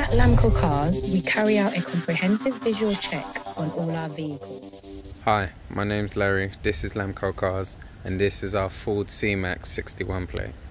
At Lamko Cars, we carry out a comprehensive visual check on all our vehicles. Hi, my name's Larry, this is Lamko Cars, and this is our Ford C-Max 61 plate.